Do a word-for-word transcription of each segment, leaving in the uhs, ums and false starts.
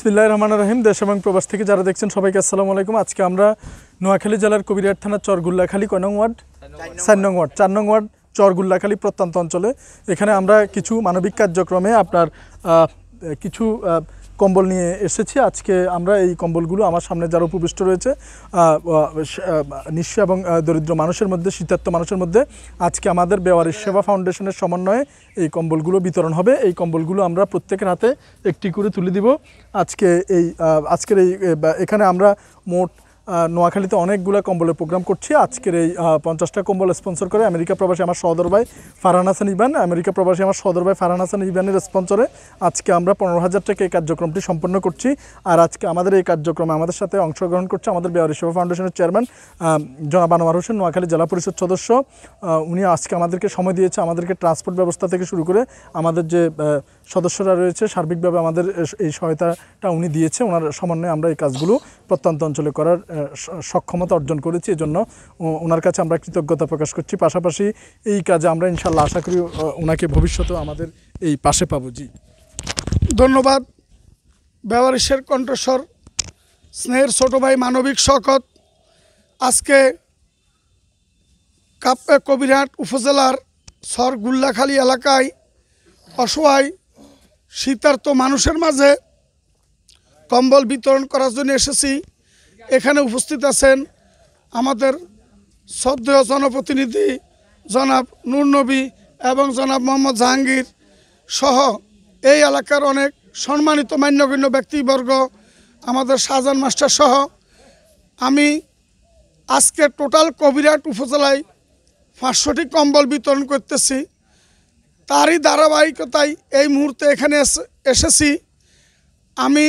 বিসমিল্লাহির রহমানির রহিম। দেশ এবং প্রবাস থেকে যারা দেখছেন সবাইকে আসসালামু আলাইকুম। আজকে আমরা নোয়াখালী জেলার কবিরহাট থানার চরগুল্লাখালী কয় নং ওয়ার্ড চার নং ওয়ার্ড চার নং ওয়ার্ড চরগুল্লাখালী প্রত্যন্ত অঞ্চলে এখানে আমরা কিছু মানবিক কার্যক্রমে আপনার কিছু কম্বল নিয়ে এসেছি। আজকে আমরা এই কম্বলগুলো আমার সামনে যারা উপবিষ্ট রয়েছে নিঃস্ব এবং দরিদ্র মানুষের মধ্যে, শীতার্ত মানুষের মধ্যে আজকে আমাদের বেওয়ারিশ সেবা ফাউন্ডেশনের সমন্বয়ে এই কম্বলগুলো বিতরণ হবে। এই কম্বলগুলো আমরা প্রত্যেকের হাতে একটি করে তুলে দিব। আজকে এই আজকের এই এখানে আমরা মোট নোয়াখালীতে অনেকগুলো কম্বলের প্রোগ্রাম করছি। আজকের এই পঞ্চাশটা কম্বল স্পন্সর করে আমেরিকা প্রবাসী আমার সহদর ভাই ফারহান হাসান ইবান আমেরিকা প্রবাসী আমার সহদর ভাই ফারহান হাসান ইবানের স্পন্সরে আজকে আমরা পনেরো হাজার টাকা এই কার্যক্রমটি সম্পন্ন করছি। আর আজকে আমাদের এই কার্যক্রমে আমাদের সাথে অংশগ্রহণ করছে আমাদের বেওয়ারিশ সেবা ফাউন্ডেশনের চেয়ারম্যান জনাব আনোয়ার হোসেন, নোয়াখালী জেলা পরিষদ সদস্য। উনি আজকে আমাদেরকে সময় দিয়েছে, আমাদেরকে ট্রান্সপোর্ট ব্যবস্থা থেকে শুরু করে আমাদের যে সদস্যরা রয়েছে সার্বিকভাবে আমাদের এই সহায়তাটা উনি দিয়েছে। ওনার সমন্বয়ে আমরা এই কাজগুলো প্রত্যন্ত অঞ্চলে করার সক্ষমতা অর্জন করেছি। এজন্য ওনার কাছে আমরা কৃতজ্ঞতা প্রকাশ করছি। পাশাপাশি এই কাজে আমরা ইনশাল্লাহ আশা করি ওনাকে ভবিষ্যতেও আমাদের এই পাশে পাবো। জি ধন্যবাদ। বেওয়ারিশের কণ্ঠস্বর স্নেহের ছোট ভাই মানবিক শওকত আজকে কাপ্পে কবিরহাট উপজেলার চরগুল্লাখালী এলাকায় অসহায় শীতার্ত মানুষের মাঝে কম্বল বিতরণ করার জন্য এসেছি। এখানে উপস্থিত আছেন আমাদের শ্রদ্ধেয় জনপ্রতিনিধি জনাব নূর নবী এবং জনাব মোহাম্মদ জাহাঙ্গীর সহ এই এলাকার অনেক সম্মানিত মান্যগণ্য ব্যক্তিবর্গ, আমাদের শাহজাহান মাস্টার সহ। আমি আজকে টোটাল কবিরহাট উপজেলায় পাঁচশোটি কম্বল বিতরণ করতেছি। তারই ধারাবাহিকতায় এই মুহূর্তে এখানে এসেছি। আমি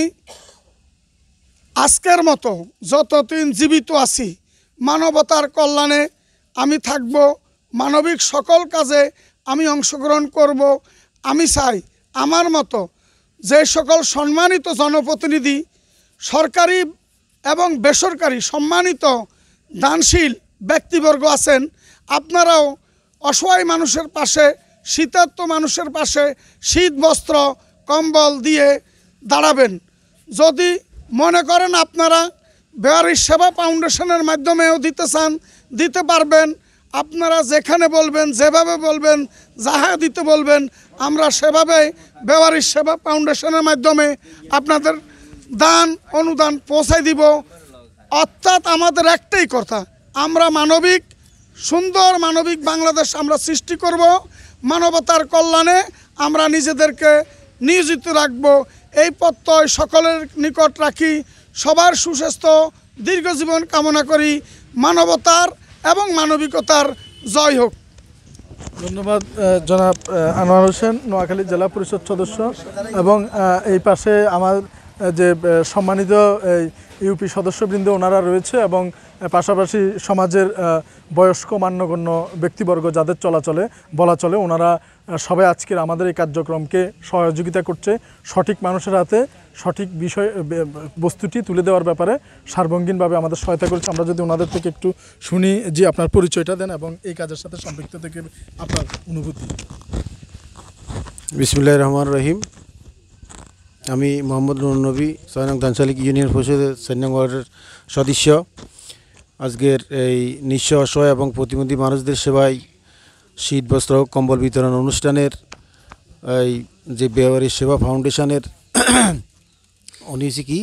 আজকের মতো যতদিন জীবিত আছি মানবতার কল্যাণে আমি থাকব, মানবিক সকল কাজে আমি অংশগ্রহণ করব। আমি চাই আমার মতো যে সকল সম্মানিত জনপ্রতিনিধি, সরকারি এবং বেসরকারি সম্মানিত দানশীল ব্যক্তিবর্গ আছেন, আপনারাও অসহায় মানুষের পাশে, শীতার্ত মানুষের পাশে শীত বস্ত্র কম্বল দিয়ে দাঁড়াবেন। যদি মনে করেন আপনারা বেওয়ারিশ সেবা ফাউন্ডেশনের মাধ্যমেও দিতে চান, দিতে পারবেন। আপনারা যেখানে বলবেন, যেভাবে বলবেন, যাহা দিতে বলবেন, আমরা সেভাবে বেওয়ারিশ সেবা ফাউন্ডেশনের মাধ্যমে আপনাদের দান অনুদান পৌঁছাই দিব। অর্থাৎ আমাদের একটাই কথা, আমরা মানবিক, সুন্দর মানবিক বাংলাদেশ আমরা সৃষ্টি করব। মানবতার কল্যাণে আমরা নিজেদেরকে নিয়োজিত রাখব, এই প্রত্যয় সকলের নিকট রাখি। সবার সুস্বাস্থ্য, দীর্ঘজীবন কামনা করি। মানবতার এবং মানবিকতার জয় হোক। ধন্যবাদ জনাব আনোয়ার হোসেন, নোয়াখালী জেলা পরিষদ সদস্য। এবং এই পাশে আমার যে সম্মানিত ইউপি সদস্যবৃন্দ ওনারা রয়েছে এবং পাশাপাশি সমাজের বয়স্ক মান্যগণ্য ব্যক্তিবর্গ যাদের চলাচলে বলা চলে, ওনারা সবাই আজকের আমাদের এই কার্যক্রমকে সহযোগিতা করছে। সঠিক মানুষের হাতে সঠিক বিষয় বস্তুটি তুলে দেওয়ার ব্যাপারে সার্বঙ্গীনভাবে আমাদের সহায়তা করেছে। আমরা যদি ওনাদের থেকে একটু শুনি যে আপনার পরিচয়টা দেন এবং এই কাজের সাথে সম্পৃক্ত থেকে আপনার অনুভূতি। বিসমিল্লাহির রহমানির রহিম। আমি মোহাম্মদ নূর নবী, ছয় নং দানশালিক ইউনিয়ন পরিষদের চার নং ওয়ার্ডের সদস্য। আজকের এই নিঃস্ব, অসহায় এবং প্রতিবন্ধী মানুষদের সেবায় শীত বস্ত্র কম্বল বিতরণ অনুষ্ঠানের এই যে বেওয়ারিশ সেবা ফাউন্ডেশনের উনি কি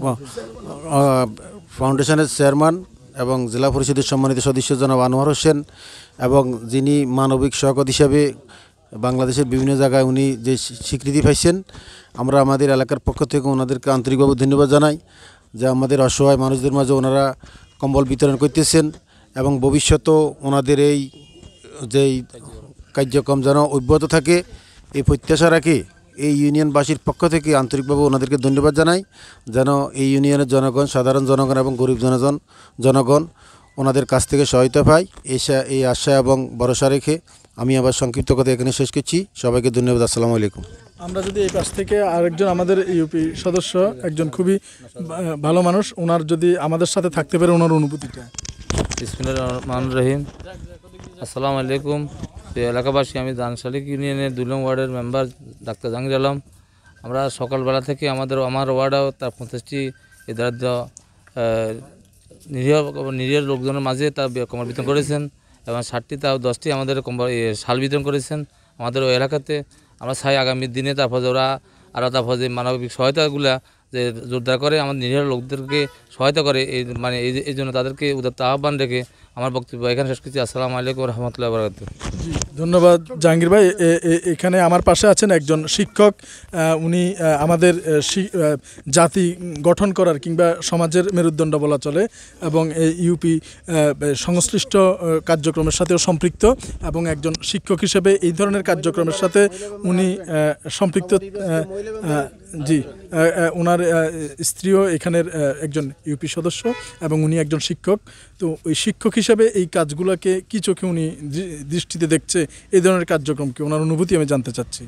ফাউন্ডেশনের চেয়ারম্যান এবং জেলা পরিষদের সম্মানিত সদস্য জনাব আনোয়ার হোসেন, এবং যিনি মানবিক শওকত হিসাবে বাংলাদেশের বিভিন্ন জায়গায় উনি যে স্বীকৃতি পাইছেন, আমরা আমাদের এলাকার পক্ষ থেকে ওনাদেরকে আন্তরিকভাবে ধন্যবাদ জানাই যে আমাদের অসহায় মানুষদের মাঝে ওনারা কম্বল বিতরণ করতেছেন এবং ভবিষ্যতেও ওনাদের এই যেই কার্যক্রম যেন অব্যাহত থাকে এই প্রত্যাশা রাখি এই ইউনিয়নবাসীর পক্ষ থেকে আন্তরিকভাবে ওনাদেরকে ধন্যবাদ জানাই। যেন এই ইউনিয়নের জনগণ, সাধারণ জনগণ এবং গরিব জনগণ জনগণ ওনাদের কাছ থেকে সহায়তা পায় এই এই আশা এবং ভরসা রেখে আমি আবার সংক্ষিপ্ত কথা এখানে শেষ করছি। সবাইকে ধন্যবাদ। আসসালামু আলাইকুম। আমরা যদি এই পাশ থেকে আরেকজন আমাদের ইউপি সদস্য, একজন খুবই ভালো মানুষ, ওনার যদি আমাদের সাথে থাকতে পারে ওনার অনুভূতিটা। বিসমিল্লাহির রহমানির রহিম। আসসালামু আলাইকুম। এলাকাবাসী, আমি দানশালিক ইউনিয়নের দুই নং ওয়ার্ডের মেম্বার ডাক্তার জাহাঙ্গীর আলম। আমরা সকালবেলা থেকে আমাদের আমার ওয়ার্ডেও তার পঞ্চাশটি এই দারিদ্র নিরীহ নিরীহ লোকজনের মাঝে তা কম্বল বিতরণ করেছেন এবং ষাটটি তা দশটি আমাদের কম্বল শাল বিতরণ করেছেন আমাদের ওই এলাকাতে। আমরা চাই আগামী দিনে তারপর ওরা আরও তারপর যে মানবিক সহায়তাগুলা যে জোরদার করে আমাদের নিরীহ লোকদেরকে সহায়তা করে, এই মানে এই এই জন্য তাদেরকে উদাত্ত আহ্বান রেখে আমার বক্তব্য এখানে শেষ করছি। আসসালামু আলাইকুম রহমতুল্লাহ বারাকাতুহু। ধন্যবাদ জাহাঙ্গীর ভাই। এখানে আমার পাশে আছেন একজন শিক্ষক, উনি আমাদের জাতি গঠন করার কিংবা সমাজের মেরুদণ্ড বলা চলে এবং এই ইউপি সংশ্লিষ্ট কার্যক্রমের সাথেও সম্পৃক্ত এবং একজন শিক্ষক হিসেবে এই ধরনের কার্যক্রমের সাথে উনি সম্পৃক্ত। জি, ওনার স্ত্রীও এখানের একজন ইউপি সদস্য এবং উনি একজন শিক্ষক। তো ওই শিক্ষক হিসাবে এই কাজগুলোকে কি চোখে উনি দৃষ্টিতে দেখছে, এই ধরনের কার্যক্রমকে ওনার অনুভূতি আমি জানতে চাচ্ছি।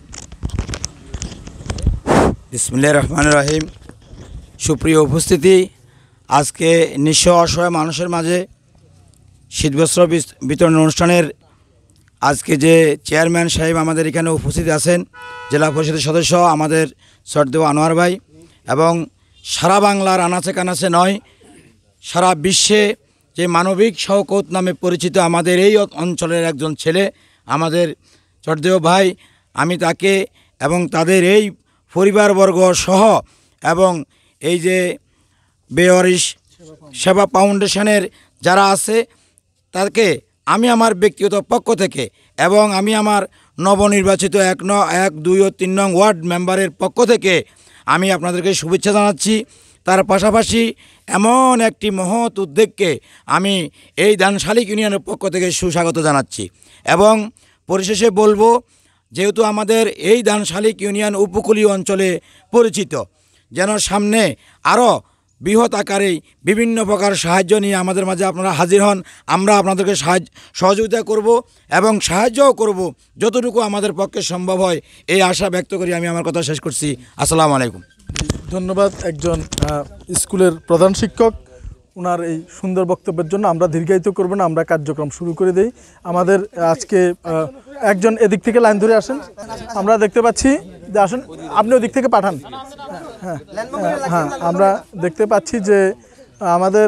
বিসমিল্লাহির রহমানির রহিম। সুপ্রিয় উপস্থিতি, আজকে নিঃস্ব অসহায় মানুষের মাঝে শীতবস্ত্র বিতরণ অনুষ্ঠানের আজকে যে চেয়ারম্যান সাহেব আমাদের এখানে উপস্থিত আছেন, জেলা পরিষদের সদস্য আমাদের শ্রদ্ধেয় আনোয়ার ভাই, এবং সারা বাংলার আনাচে কানাচে নয় সারা বিশ্বে যে মানবিক শওকত নামে পরিচিত আমাদের এই অঞ্চলের একজন ছেলে আমাদের শ্রদ্ধেয় ভাই, আমি তাকে এবং তাদের এই পরিবারবর্গ সহ এবং এই যে বেওয়ারিশ সেবা ফাউন্ডেশনের যারা আছে তাকে আমি আমার ব্যক্তিগত পক্ষ থেকে এবং আমি আমার নবনির্বাচিত এক ন এক দুই ও তিন নং ওয়ার্ড মেম্বারের পক্ষ থেকে আমি আপনাদেরকে শুভেচ্ছা জানাচ্ছি। তার পাশাপাশি এমন একটি মহৎ উদ্যোগকে আমি এই দানশালিক ইউনিয়নের পক্ষ থেকে সুস্বাগত জানাচ্ছি এবং পরিশেষে বলবো, যেহেতু আমাদের এই দানশালিক ইউনিয়ন উপকূলীয় অঞ্চলে পরিচিত, যেন সামনে আরও বৃহৎ আকারেই বিভিন্ন প্রকার সাহায্য নিয়ে আমাদের মাঝে আপনারা হাজির হন। আমরা আপনাদেরকে সাহায্য সহযোগিতা করব এবং সাহায্যও করব যতটুকু আমাদের পক্ষে সম্ভব হয়, এই আশা ব্যক্ত করি আমি আমার কথা শেষ করছি। আসসালামু আলাইকুম। ধন্যবাদ একজন স্কুলের প্রধান শিক্ষক, ওনার এই সুন্দর বক্তব্যের জন্য। আমরা দীর্ঘায়িত করব না, আমরা কার্যক্রম শুরু করে দেই। আমাদের আজকে একজন এদিক থেকে লাইন ধরে আসেন, আমরা দেখতে পাচ্ছি যে আসেন, আপনি ওদিক থেকে পাঠান। হ্যাঁ হ্যাঁ আমরা দেখতে পাচ্ছি যে আমাদের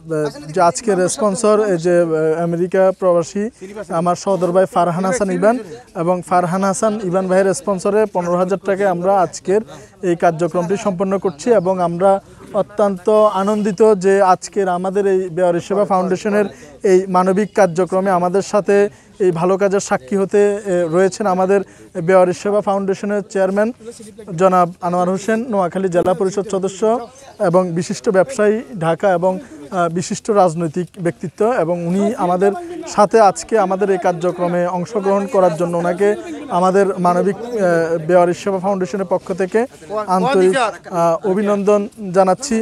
যে আজকের স্পন্সর এই যে আমেরিকা প্রবাসী আমার সহোদর ভাই ফারহান হাসান ইবান এবং ফারহান হাসান ইবান ভাইয়ের স্পন্সরে পনেরো হাজার টাকায় আমরা আজকের এই কার্যক্রমটি সম্পন্ন করছি এবং আমরা অত্যন্ত আনন্দিত যে আজকের আমাদের এই বেওয়ারিশ সেবা ফাউন্ডেশনের এই মানবিক কার্যক্রমে আমাদের সাথে এই ভালো কাজের সাক্ষী হতে রয়েছেন আমাদের বেওয়ারিশ সেবা ফাউন্ডেশনের চেয়ারম্যান জনাব আনোয়ার হোসেন, নোয়াখালী জেলা পরিষদ সদস্য এবং বিশিষ্ট ব্যবসায়ী ঢাকা এবং বিশিষ্ট রাজনৈতিক ব্যক্তিত্ব, এবং উনি আমাদের সাথে আজকে আমাদের এই কার্যক্রমে অংশগ্রহণ করার জন্য ওনাকে আমাদের মানবিক বেওয়ারিশ সেবা ফাউন্ডেশনের পক্ষ থেকে আন্তরিক অভিনন্দন জানাচ্ছি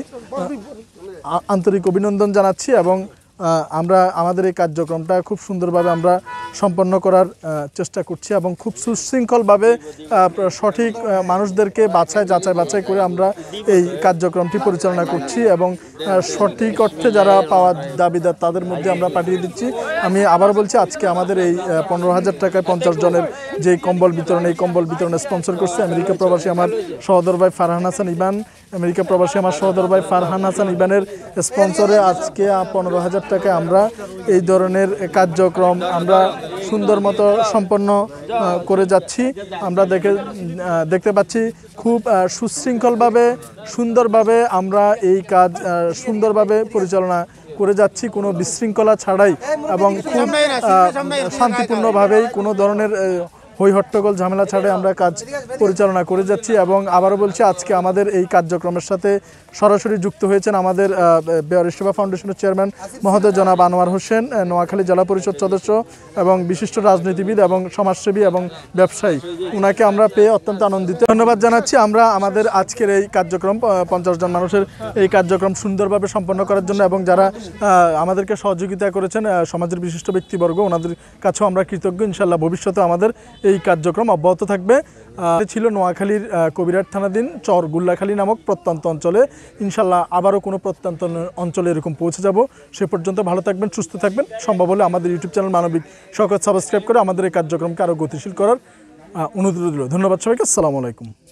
আন্তরিক অভিনন্দন জানাচ্ছি এবং আমরা আমাদের এই কার্যক্রমটা খুব সুন্দরভাবে আমরা সম্পন্ন করার চেষ্টা করছি এবং খুব সুশৃঙ্খলভাবে সঠিক মানুষদেরকে বাছাই যাচাই বাছাই করে আমরা এই কার্যক্রমটি পরিচালনা করছি এবং সঠিক অর্থে যারা পাওয়ার দাবিদার তাদের মধ্যে আমরা পাঠিয়ে দিচ্ছি। আমি আবার বলছি, আজকে আমাদের এই পনেরো হাজার টাকায় পঞ্চাশ জনের যে কম্বল বিতরণ, এই কম্বল বিতরণে স্পন্সর করছে আমেরিকা প্রবাসী আমার সহোদর ভাই ফারহান হাসান ইবান। আমেরিকা প্রবাসী আমার সহোদর ভাই ফারহান হাসান ইবানের স্পন্সরে আজকে পনেরো হাজার টাকায় আমরা এই ধরনের কার্যক্রম আমরা সুন্দর মতো সম্পন্ন করে যাচ্ছি। আমরা দেখে দেখতে পাচ্ছি খুব সুশৃঙ্খলভাবে সুন্দরভাবে আমরা এই কাজ সুন্দরভাবে পরিচালনা করে যাচ্ছি, কোনো বিশৃঙ্খলা ছাড়াই এবং খুব শান্তিপূর্ণভাবেই কোনো ধরনের হই হট্টগোল ঝামেলা ছাড়াই আমরা কাজ পরিচালনা করে যাচ্ছি। এবং আবারও বলছি, আজকে আমাদের এই কার্যক্রমের সাথে সরাসরি যুক্ত হয়েছেন আমাদের বেওয়ারিশ সেবা ফাউন্ডেশনের চেয়ারম্যান মহোদয় জনাব আনোয়ার হোসেন, নোয়াখালী জেলা পরিষদ সদস্য এবং বিশিষ্ট রাজনীতিবিদ এবং সমাজসেবী এবং ব্যবসায়ী। ওনাকে আমরা পেয়ে অত্যন্ত আনন্দিত। ধন্যবাদ জানাচ্ছি। আমরা আমাদের আজকের এই কার্যক্রম পঞ্চাশ জন মানুষের এই কার্যক্রম সুন্দরভাবে সম্পন্ন করার জন্য এবং যারা আমাদেরকে সহযোগিতা করেছেন সমাজের বিশিষ্ট ব্যক্তিবর্গ, ওনাদের কাছেও আমরা কৃতজ্ঞ। ইনশাল্লাহ ভবিষ্যতে আমাদের এই কার্যক্রম অব্যাহত থাকবে। ছিল নোয়াখালীর কবিরাট থানাধীন চর গুল্লাখালী নামক প্রত্যন্ত অঞ্চলে। ইনশাল্লাহ আবারও কোনো প্রত্যন্ত অঞ্চলে এরকম পৌঁছে যাব। সে পর্যন্ত ভালো থাকবেন, সুস্থ থাকবেন। সম্ভব হলে আমাদের ইউটিউব চ্যানেল মানবিক শওকত সাবস্ক্রাইব করে আমাদের এই কার্যক্রমকে আরও গতিশীল করার অনুরোধ রইল। ধন্যবাদ সবাইকে। আসসালামু আলাইকুম।